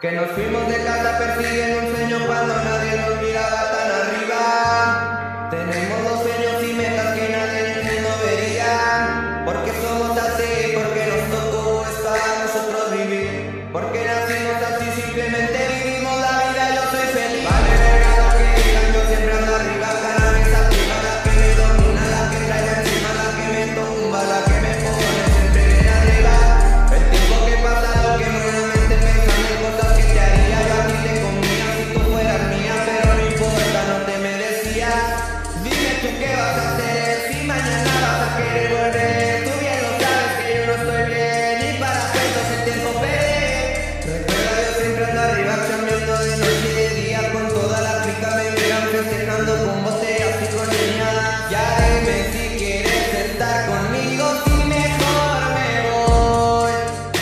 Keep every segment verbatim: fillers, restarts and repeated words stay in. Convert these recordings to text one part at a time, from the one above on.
Que nos fuimos de casa persiguiendo un sueño cuando nadie nos miraba tan arriba. Tenemos dos sueños y metas que nadie en el mundo vería. Porque somos así, porque nos tocó es para nosotros vivir. Porque nacimos así, simplemente vivimos la vida, yo soy feliz. Vale verga lo que digan, yo siempre ando arriba. Cada vez activa, la que me domina, la que traigo encima, la que me tumba, la que me pone siempre bien arriba. El tiempo que pasa, lo que nuevamente pensando en cosas que te haría. Yo a ti te comía si tú fueras mía, pero no importa, no te merecía. Dime tú qué vas a hacer, si mañana vas a querer volver. Tú bien lo sabes que yo no estoy bien y para cuentos el tiempo perderé. Recuerda, yo siempre ando arriba, cambiando de noche y de día. Con toda la clica me miran festejando con botellas y con niñas. Ya dime si quieres estar conmigo, si mejor me voy.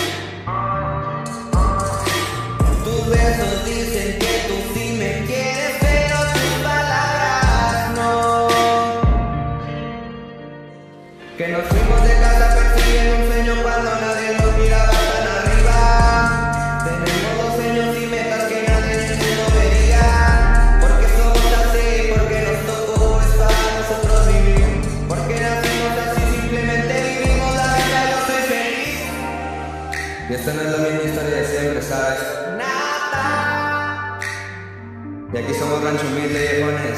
Tus besos dicen que tú sí me quieres, pero tus palabras no. Que nos fuimos de casa persiguiendo un sueño cuando nadie nos miraba tan arriba. Tenemos dos sueños y metas que nadie en el mundo vería. Porque somos así, porque nos tocó es para nosotros vivir. Porque nacimos así, simplemente vivimos la vida, yo soy feliz. Y esta no es la misma historia de siempre, ¿sabes? Nada. Y aquí somos Rancho Humilde, viejones.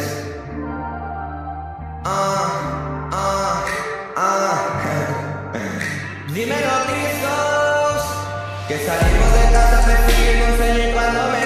Ah, ah, ah. Dímelo, Trizos, que salimos de casa persiguiendo un sueño y cuando me